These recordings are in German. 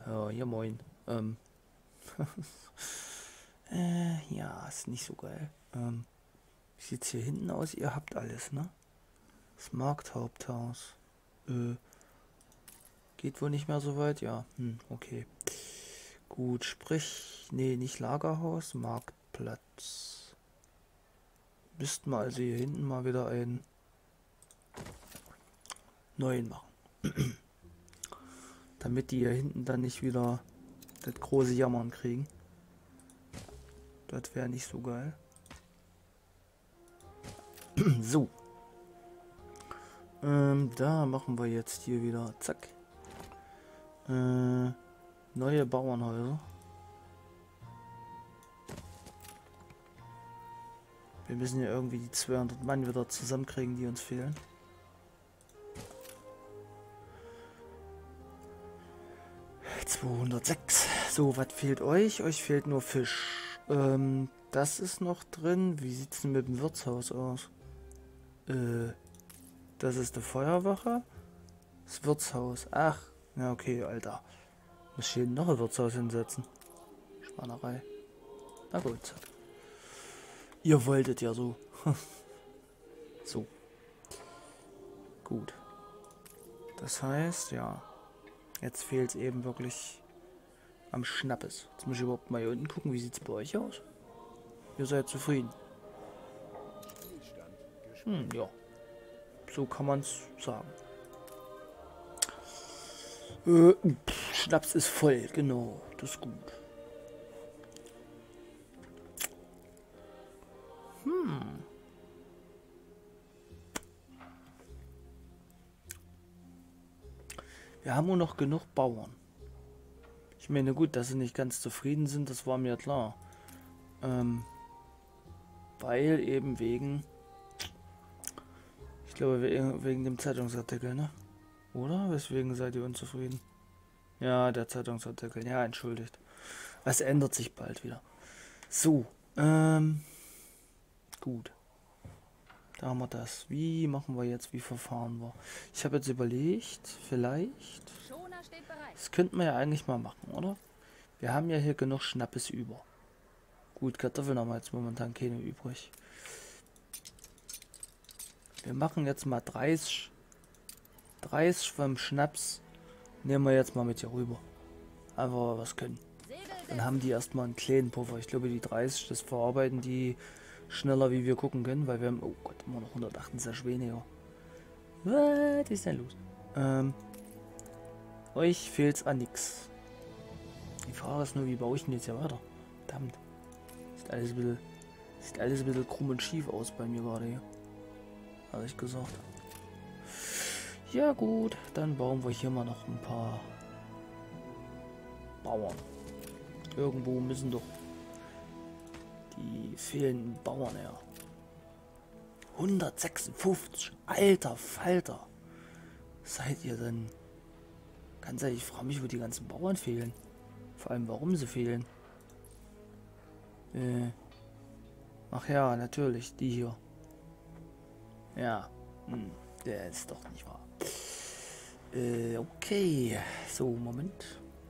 Ja, moin. Ja, ist nicht so geil. Wie sieht's hier hinten aus? Ihr habt alles, ne? Das Markthaupthaus. Geht wohl nicht mehr so weit? Ja, okay. Gut, sprich, nee, nicht Lagerhaus, Marktplatz. Müssten wir also hier hinten mal wieder einen neuen machen. Damit die hier hinten dann nicht wieder das große Jammern kriegen. Das wäre nicht so geil. So. Da machen wir jetzt hier wieder, zack. Neue Bauernhäuser. Wir müssen ja irgendwie die 200 Mann wieder zusammenkriegen, die uns fehlen. ...206. So, was fehlt euch? Euch fehlt nur Fisch. Das ist noch drin. Wie sieht es denn mit dem Wirtshaus aus? Das ist die Feuerwache. Das Wirtshaus. Ach, ja okay, Alter. Muss hier noch ein Wirtshaus hinsetzen. Schwanerei. Na gut. Ihr wolltet ja so. So. Gut. Das heißt, ja. Jetzt fehlt es eben wirklich am Schnappes. Jetzt muss ich überhaupt mal hier unten gucken, wie sieht es bei euch aus? Ihr seid zufrieden. Ja. So kann man es sagen. Schnaps ist voll, genau. Das ist gut. Wir haben nur noch genug Bauern. Ich meine, gut, dass sie nicht ganz zufrieden sind, das war mir klar. Weil eben wegen... Ich glaube, wegen dem Zeitungsartikel, ne? Oder? Weswegen seid ihr unzufrieden? Ja, der Zeitungsartikel. Ja, entschuldigt. Es ändert sich bald wieder. So, gut. Da haben wir das. Wie machen wir jetzt? Wie verfahren wir? Ich habe jetzt überlegt, vielleicht... Das könnten wir ja eigentlich mal machen, oder? Wir haben ja hier genug Schnappes über. Gut, Kartoffeln haben wir jetzt momentan keine übrig. Wir machen jetzt mal 30 vom Schnaps. Nehmen wir jetzt mal mit hier rüber. Einfach was können. Dann haben die erstmal einen kleinen Puffer. Ich glaube, die 30, das verarbeiten die schneller, wie wir gucken können, weil wir haben... Oh Gott, immer noch 168 weniger. Was ist denn los? Euch fehlt's an nix. Die Frage ist nur, wie baue ich denn jetzt hier weiter? Verdammt. Sieht alles ein bisschen krumm und schief aus bei mir gerade hier. Ehrlich gesagt. Ja gut, dann bauen wir hier mal noch ein paar Bauern. Irgendwo müssen doch die fehlenden Bauern her. 156, alter Falter. Seid ihr denn? Ganz ehrlich, ich frage mich, wo die ganzen Bauern fehlen. Vor allem, warum sie fehlen. Ach ja, natürlich, die hier. Ja, der ist doch nicht wahr. Okay, so, Moment.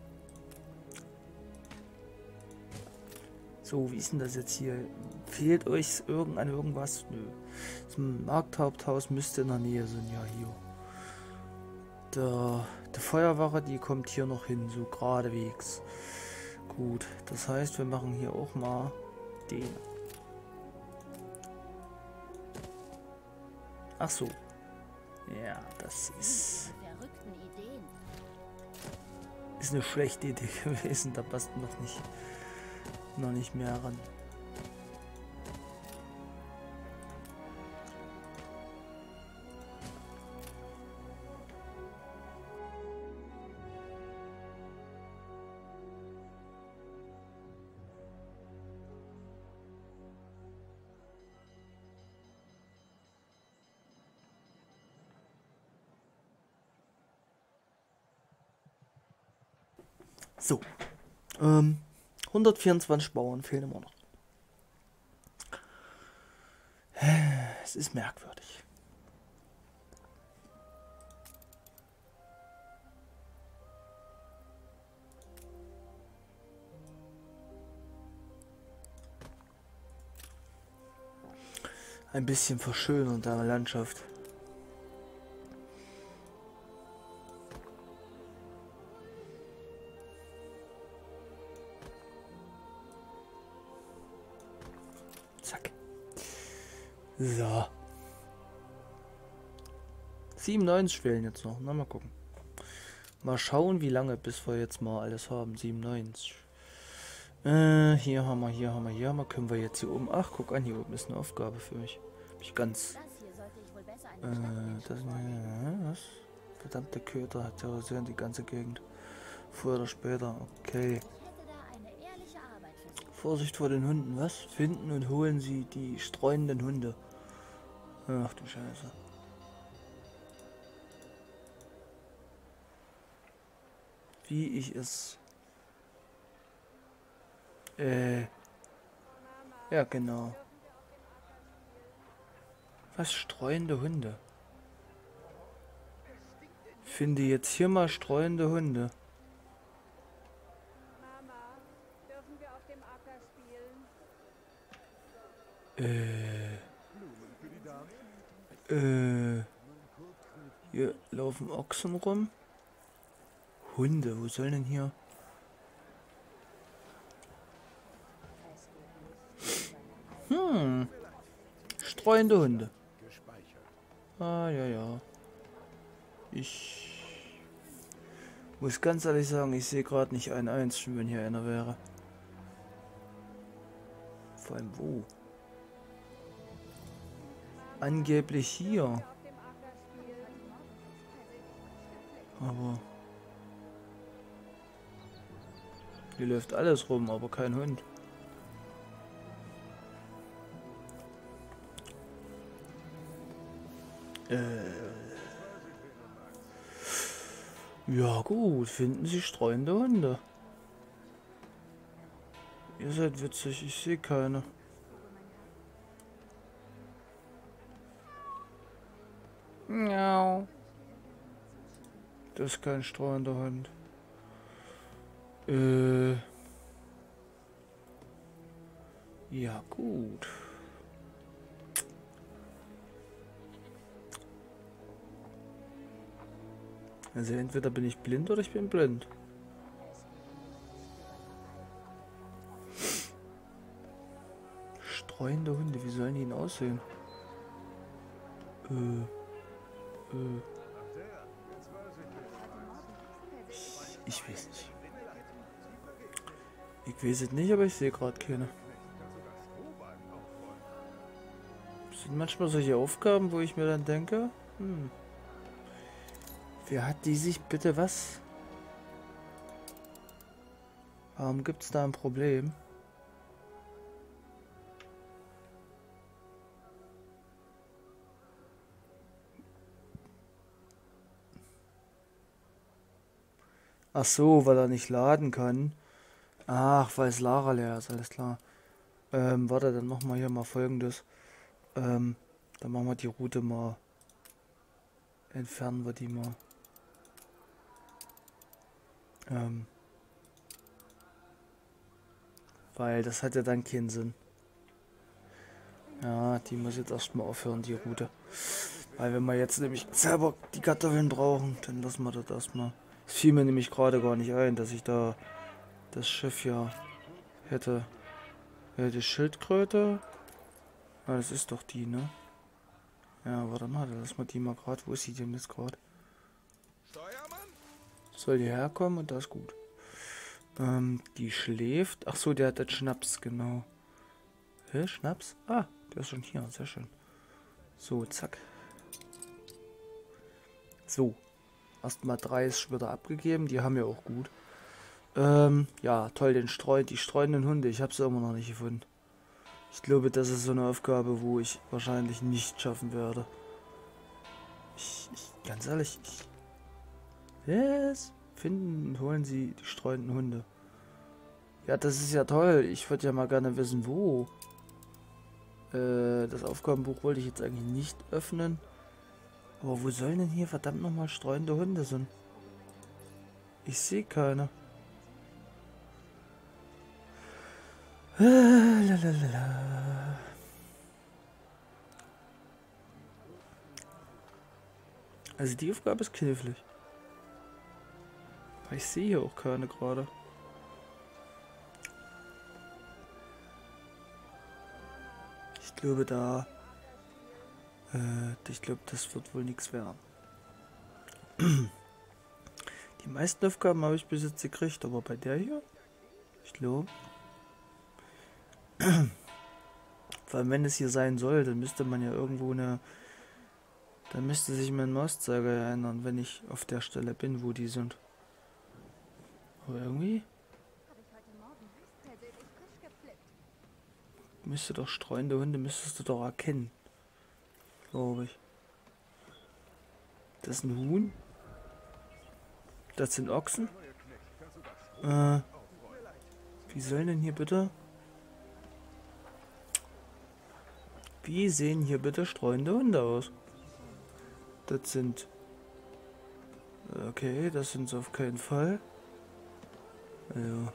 So, wie ist denn das jetzt hier? Fehlt euch an irgendwas? Nö. Das Markthaupthaus müsste in der Nähe sein, ja, hier. Die Feuerwache, die kommt hier noch hin, so geradewegs. Gut, das heißt, wir machen hier auch mal den. Ach so. Ja, das ist eine schlechte Idee gewesen. Da passt noch nicht mehr ran. So, 124 Bauern fehlen immer noch. Es ist merkwürdig. ein bisschen verschönern der Landschaft. Zack. So. 97 fehlen jetzt noch. Na, mal gucken. Mal schauen, wie lange, bis wir jetzt mal alles haben. 97. Hier haben wir, hier haben wir, hier haben wir. Können wir jetzt hier oben... Ach, guck an, hier oben ist eine Aufgabe für mich. Hab ich ganz... was? Verdammte Köter hat terrorisieren die ganze Gegend. Früher oder später. Okay. Vorsicht vor den Hunden. Was? Finden und holen Sie die streunenden Hunde. Ach du Scheiße. Wie ich es... ja, genau. Was? Streuende Hunde? Finde jetzt hier mal streuende Hunde. Hier laufen Ochsen rum. Hunde, wo sollen denn hier? Streuende Hunde. Ah, ja, ja. Ich muss ganz ehrlich sagen, ich sehe gerade nicht einen einzigen, wenn hier einer wäre. Vor allem wo? Angeblich hier. Aber hier läuft alles rum, aber kein Hund. Ja gut, finden Sie streuende Hunde. Ihr seid witzig, ich sehe keine. Miau. Das ist kein streuender Hund. Ja gut. Also entweder bin ich blind oder ich bin blind. Streuende Hunde, wie sollen die denn aussehen? Ich weiß nicht. Ich weiß es nicht, aber ich sehe gerade keine. Das sind manchmal solche Aufgaben, wo ich mir dann denke, wer hat die sich bitte was? Warum gibt es da ein Problem? Ach so, weil er nicht laden kann. Ach, weil es Lara leer ist, alles klar. Warte, dann machen wir hier mal Folgendes. Dann machen wir die Route mal. Entfernen wir die mal. Weil das hat ja dann keinen Sinn. Ja, die muss jetzt erstmal aufhören, die Route. Weil wenn wir jetzt nämlich selber die Kartoffeln brauchen, dann lassen wir das erstmal. Es fiel mir nämlich gerade gar nicht ein, dass ich da das Schiff ja hätte. Die Schildkröte. Ah, das ist doch die, ne? Ja, warte mal, lass mal die mal gerade. Wo ist sie denn jetzt gerade? Soll die herkommen und das ist gut. Die schläft. Ach so, der hat den Schnaps, genau. Hä, Schnaps? Ah, der ist schon hier, sehr schön. So, zack. So. Erstmal 30 wieder abgegeben, die haben ja auch gut. Ja, toll, die streuenden Hunde, ich habe sie immer noch nicht gefunden. Ich glaube, das ist so eine Aufgabe, wo ich wahrscheinlich nicht schaffen werde. Ganz ehrlich, was? Finden und holen Sie die streuenden Hunde. Ja, das ist ja toll. Ich würde ja mal gerne wissen, wo. Das Aufgabenbuch wollte ich jetzt eigentlich nicht öffnen. Aber wo sollen denn hier verdammt nochmal streuende Hunde sein? Ich sehe keine. Lalalala. Also die Aufgabe ist knifflig. Ich sehe hier auch keine gerade. Ich glaube ich glaube, das wird wohl nichts werden. Die meisten Aufgaben habe ich bis jetzt gekriegt, aber bei der hier, ich glaube, vor allem wenn es hier sein soll, dann müsste man ja irgendwo dann müsste sich mein Mauszeiger ändern, wenn ich auf der Stelle bin, wo die sind. Aber irgendwie müsste doch streunende Hunde, müsstest du doch erkennen. Glaube ich. Das ist ein Huhn. Das sind Ochsen. Wie sollen denn hier bitte? Wie sehen hier bitte streunende Hunde aus? Das sind... Okay, das sind sie auf keinen Fall. Ja.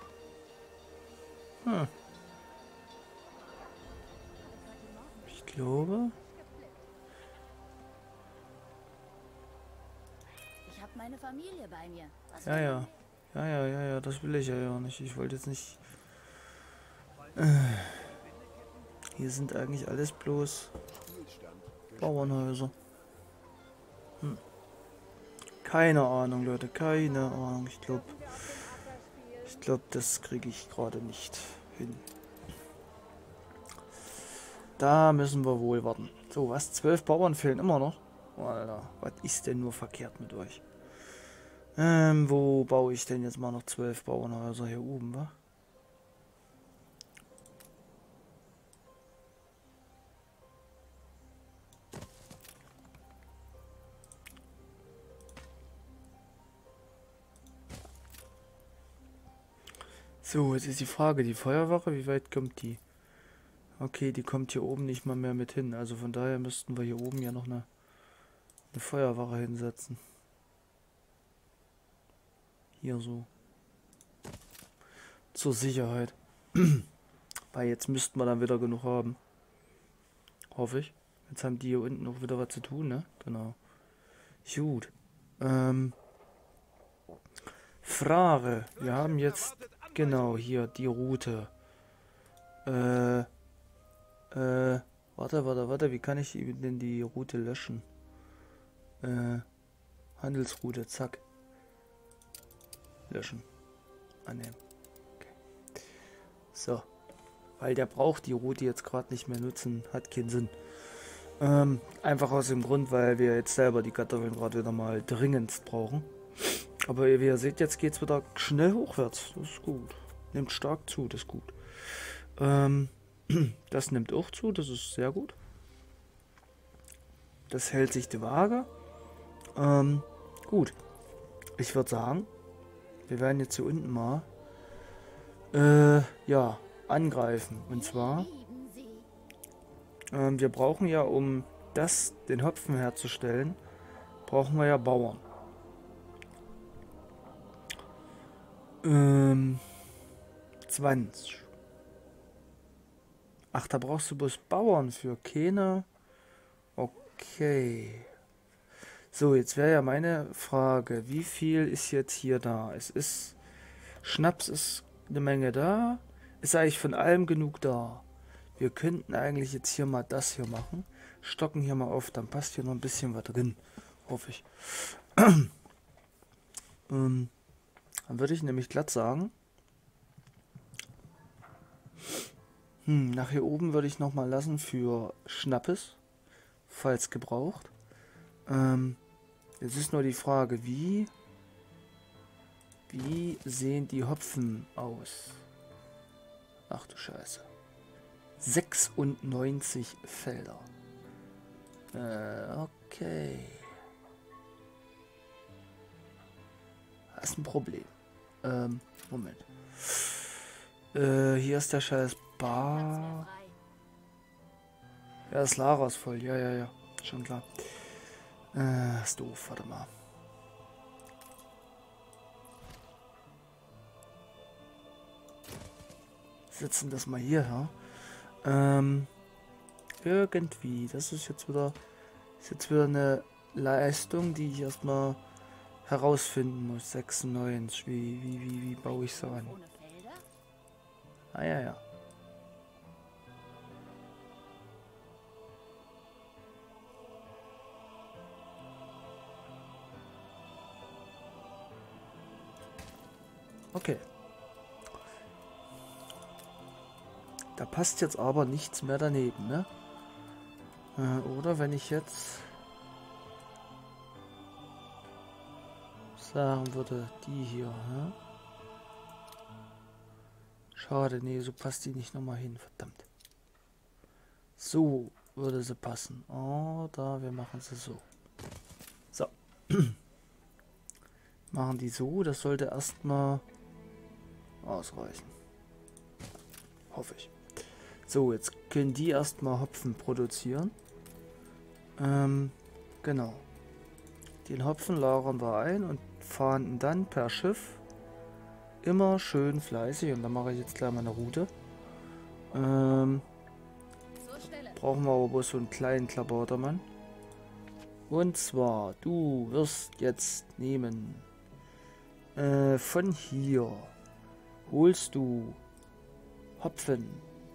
Ich glaube... Ich habe meine Familie bei mir. Was Ja, das will ich ja nicht. Ich wollte jetzt nicht... Hier sind eigentlich alles bloß Bauernhäuser. Keine Ahnung, Leute, keine Ahnung. Ich glaube, das kriege ich gerade nicht hin. Da müssen wir wohl warten. So, was? 12 Bauern fehlen immer noch? Alter, was ist denn nur verkehrt mit euch? Wo baue ich denn jetzt mal noch 12 Bauernhäuser hier oben, wa? So, jetzt ist die Frage, die Feuerwache, wie weit kommt die? Okay, die kommt hier oben nicht mal mehr mit hin. Also von daher müssten wir hier oben ja noch eine Feuerwache hinsetzen. Hier so. Zur Sicherheit. Weil jetzt müssten wir dann wieder genug haben. Hoffe ich. Jetzt haben die hier unten auch wieder was zu tun, ne? Genau. Gut. Frage. Wir haben jetzt genau hier die Route. Warte. Wie kann ich denn die Route löschen? Handelsroute, zack. Löschen. Annehmen. Okay. So. Weil der braucht die Route jetzt gerade nicht mehr nutzen. Hat keinen Sinn. Einfach aus dem Grund, weil wir jetzt selber die Kartoffeln gerade wieder mal dringendst brauchen. Aber wie ihr seht, jetzt geht es wieder schnell hochwärts. Das ist gut. Nimmt stark zu, das ist gut. Das nimmt auch zu, das ist sehr gut. Das hält sich die Waage. Gut. Ich würde sagen, wir werden jetzt hier unten mal ja, angreifen. Und zwar, wir brauchen ja, um den Hopfen herzustellen, brauchen wir ja Bauern. 20. Ach, da brauchst du bloß Bauern für. Keine. Okay. So, jetzt wäre ja meine Frage, wie viel ist jetzt hier da? Schnaps ist eine Menge da. Ist eigentlich von allem genug da. Wir könnten eigentlich jetzt hier mal das hier machen. Stocken hier mal auf, dann passt hier noch ein bisschen was drin. Hoffe ich. Dann würde ich nämlich glatt sagen, nach hier oben würde ich nochmal lassen für Schnappes, falls gebraucht. Jetzt ist nur die Frage, wie sehen die Hopfen aus? Ach du Scheiße. 96 Felder. Okay. Das ist ein Problem. Moment. Hier ist der scheiß Bar. Ja, das Lara ist voll. Ja. Schon klar. Ist doof. Warte mal. Setzen das mal hier, ja? Irgendwie. Das ist jetzt wieder eine Leistung, die ich erstmal herausfinden muss. 96. Wie baue ich so an? Ohne Felder? Ah ja, ja. Okay. Da passt jetzt aber nichts mehr daneben, ne? Oder wenn ich jetzt sagen würde, die hier, hä? Schade, nee, so passt die nicht nochmal hin, verdammt. So würde sie passen. Oder wir machen sie so. So. Machen die so, das sollte erstmal ausreichen. Hoffe ich. So, jetzt können die erstmal Hopfen produzieren. Genau. Den Hopfen lagern wir ein und fahren ihn dann per Schiff immer schön fleißig. Und dann mache ich jetzt gleich mal eine Route. Zur Stelle. Brauchen wir aber bloß so einen kleinen Klabautermann. Und zwar, du wirst jetzt nehmen. Von hier holst du Hopfen.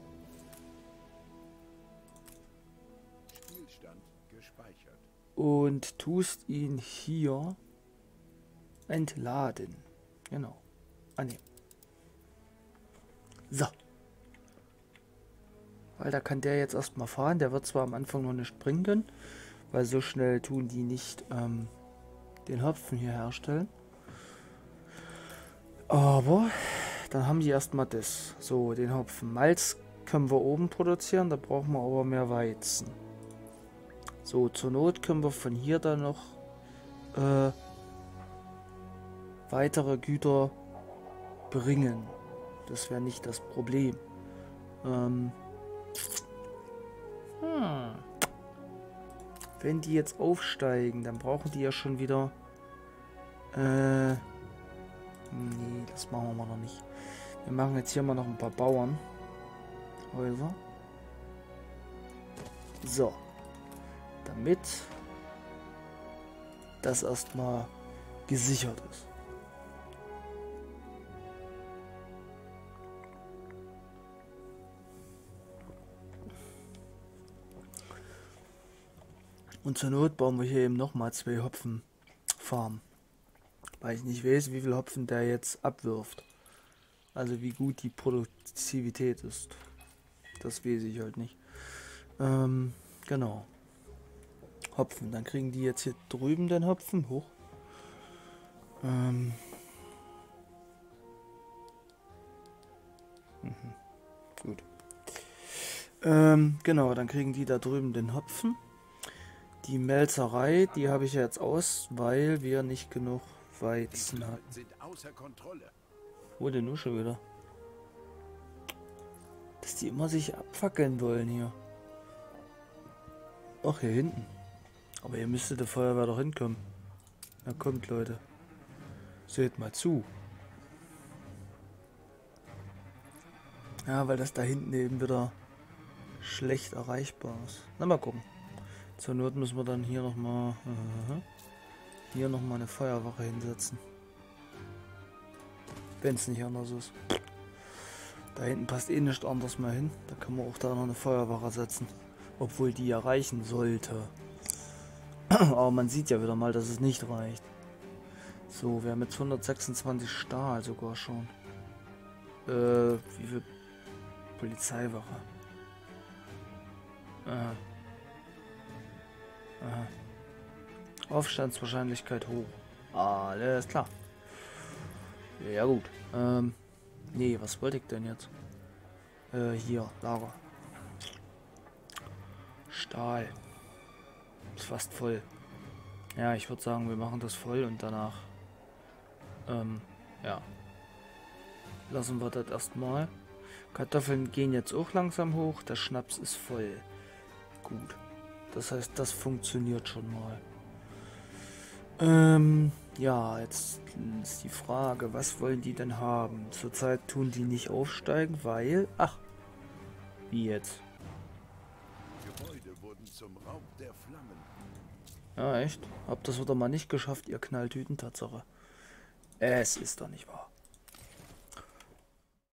Spielstand gespeichert. Und tust ihn hier entladen. Genau. Annehmen. So. Weil da kann der jetzt erstmal fahren. Der wird zwar am Anfang noch nicht bringen können, weil so schnell tun die nicht den Hopfen hier herstellen. Aber dann haben die erstmal das. So, den Hopfen. Malz können wir oben produzieren, da brauchen wir aber mehr Weizen. So, zur Not können wir von hier dann noch weitere Güter bringen. Das wäre nicht das Problem. Wenn die jetzt aufsteigen, dann brauchen die ja schon wieder... Nee, das machen wir mal noch nicht. Wir machen jetzt hier mal noch ein paar Bauernhäuser. So. Damit das erstmal gesichert ist. Und zur Not bauen wir hier eben nochmal 2 Hopfenfarmen. Weil ich nicht weiß, wie viel Hopfen der jetzt abwirft. Also wie gut die Produktivität ist. Das weiß ich halt nicht. Genau. Hopfen. Dann kriegen die jetzt hier drüben den Hopfen hoch. Gut. Genau, dann kriegen die da drüben den Hopfen. Die Melzerei, die habe ich ja jetzt aus, weil wir nicht genug Weizen hatten. Sind außer Kontrolle. Wo denn nur schon wieder? Dass die immer sich abfackeln wollen hier. Ach, hier hinten. Aber hier müsste der Feuerwehr doch hinkommen. Na kommt, Leute. Seht mal zu. Ja, weil das da hinten eben wieder schlecht erreichbar ist. Na, mal gucken. Zur Not müssen wir dann hier nochmal eine Feuerwache hinsetzen. Wenn es nicht anders ist. Da hinten passt eh nichts anderes mehr hin. Da kann man auch da noch eine Feuerwache setzen. Obwohl die ja reichen sollte. Aber man sieht ja wieder mal, dass es nicht reicht. So, wir haben jetzt 126 Stahl sogar schon. Wie viel Polizeiwache? Aufstandswahrscheinlichkeit hoch. Alles klar. Ja gut. Nee, was wollte ich denn jetzt? Hier, Lager. Stahl. Ist fast voll. Ja, ich würde sagen, wir machen das voll und danach ja. Lassen wir das erstmal. Kartoffeln gehen jetzt auch langsam hoch. Der Schnaps ist voll. Gut. Das heißt, das funktioniert schon mal. Ja, jetzt ist die Frage, was wollen die denn haben? Zurzeit tun die nicht aufsteigen, weil... Ach, wie jetzt? Gebäude wurden zum Raub der Flammen. Ja, echt? Habt das wieder mal nicht geschafft, ihr Knalltüten, Tatsache. Es ist doch nicht wahr.